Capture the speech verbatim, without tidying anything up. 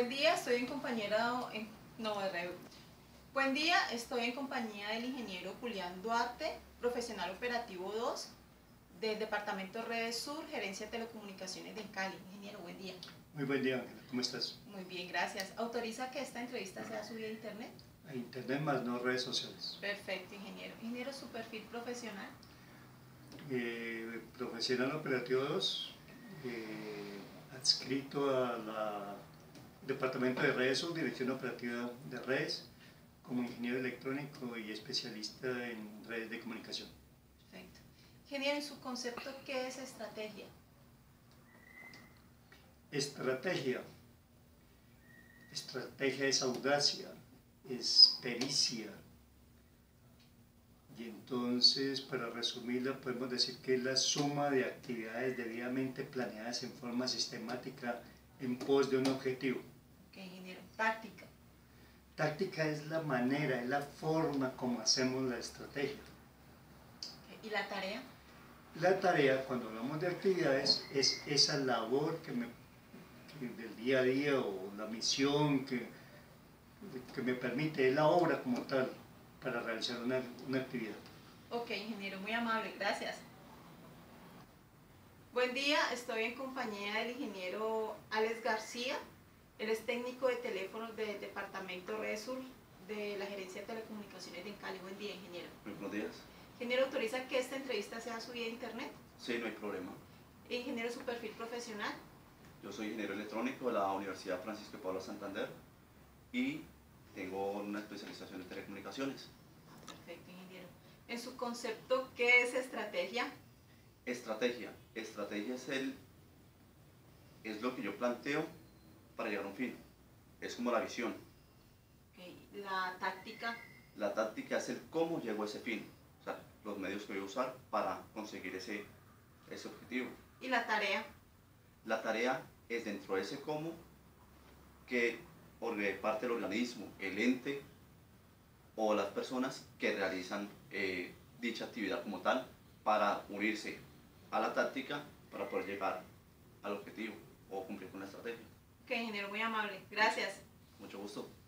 Buen día, estoy en compañera, en, no, re- Buen día, estoy en compañía del ingeniero Julián Duarte, profesional operativo dos, del Departamento Redes Sur, Gerencia de Telecomunicaciones de Cali. Ingeniero, buen día. Muy buen día, Ángela. ¿Cómo estás? Muy bien, gracias. ¿Autoriza que esta entrevista sea subida a internet? A internet más no redes sociales. Perfecto, ingeniero. Ingeniero, su perfil profesional. Eh, profesional operativo dos, eh, adscrito al Departamento de Redes Sur, Dirección Operativa de Redes, como ingeniero electrónico y especialista en redes de comunicación. Perfecto. Ingeniero, en su concepto, ¿qué es estrategia? Estrategia. Estrategia es audacia, es pericia. Y entonces, para resumirla, podemos decir que es la suma de actividades debidamente planeadas en forma sistemática en pos de un objetivo. Ok, ingeniero. Táctica. Táctica es la manera, es la forma como hacemos la estrategia. Ok, ¿y la tarea? La tarea, cuando hablamos de actividades, es esa labor que me, que del día a día o la misión que, que me permite, es la obra como tal para realizar una, una actividad. Ok, ingeniero, muy amable, gracias. Buen día, estoy en compañía del ingeniero Alex García. Él es técnico de teléfonos del Departamento Redes Sur de la Gerencia de Telecomunicaciones de Cali. Buen día, ingeniero. Muy buenos días. Ingeniero, ¿autoriza que esta entrevista sea subida a internet? Sí, no hay problema. Ingeniero, su perfil profesional. Yo soy ingeniero electrónico de la Universidad Francisco de Paula Santander y tengo una especialización en telecomunicaciones. Perfecto, ingeniero. En su concepto, ¿qué es estrategia? Estrategia. Estrategia es, el, es lo que yo planteo para llegar a un fin. Es como la visión. Okay. La táctica. La táctica es el cómo llego a ese fin. O sea, los medios que voy a usar para conseguir ese, ese objetivo. ¿Y la tarea? La tarea es dentro de ese cómo que parte del organismo, el ente o las personas que realizan eh, dicha actividad como tal para unirse a la táctica para poder llegar al objetivo o cumplir con la estrategia. Ok, ingeniero, muy amable. Gracias. Mucho gusto.